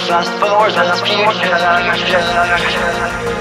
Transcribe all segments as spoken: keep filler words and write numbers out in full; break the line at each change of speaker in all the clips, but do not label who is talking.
Fast forward to the future.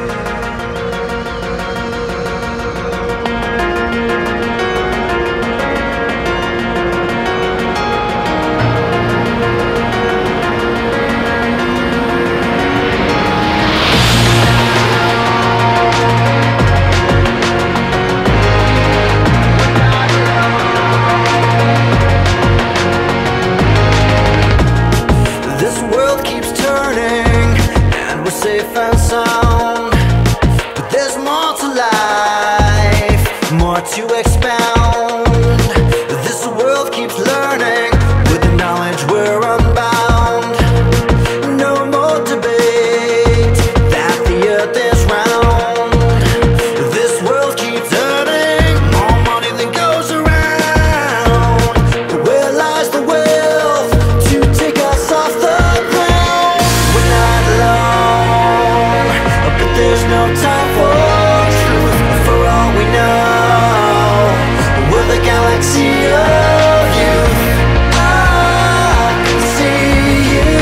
Safe and sound, but there's more to life, more to expound. This world keeps learning, with the knowledge we're unbound. No more debate that the earth is round. This world keeps earning more money than goes around. But where lies the wealth to take us off the ground? We're not alone, but there's no time for truth. For all we know, we're the galaxy of youth. I can see you,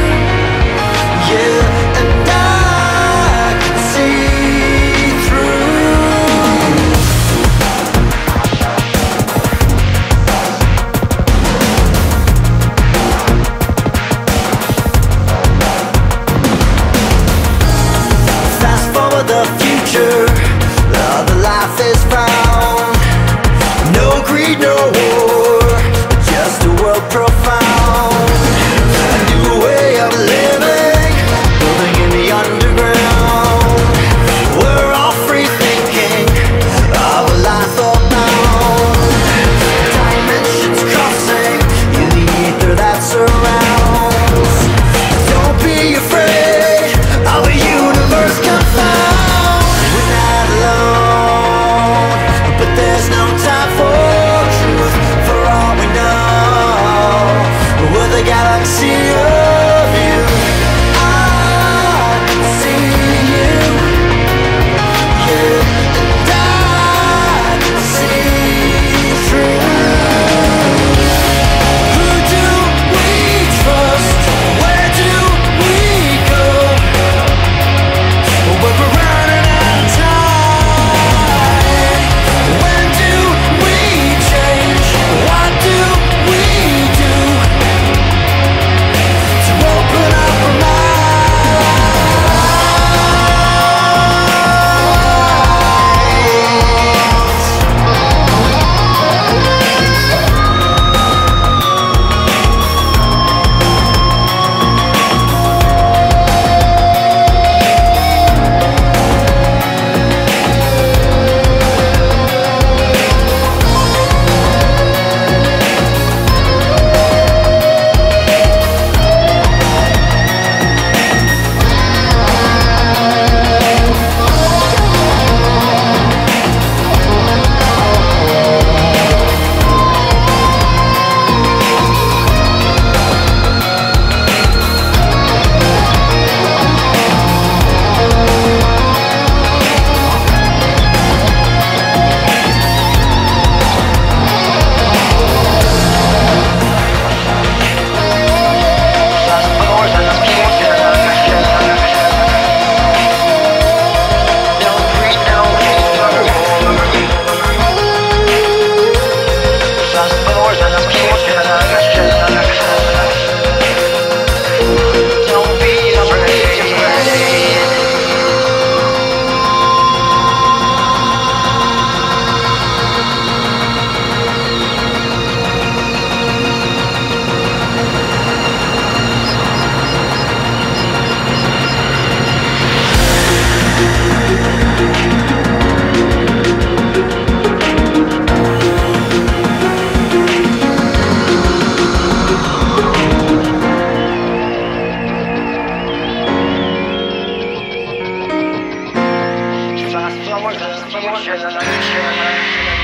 yeah, and I can see through. Fast forward the future, the life is found. No greed, no war, just a world profound. A new way of living, building in the underground. We're all free thinking of a life abound. Dimensions crossing in the ether that surrounds. Don't be afraid of a universe confound. We're not alone, but there's no time for truth. For all we know, we're the galaxy of you. I can see you, yeah, and I can see through. Who do we trust? Where do we go? When we're running out of time, when do we change? What do we do to open up our minds?
Fast forward to the future.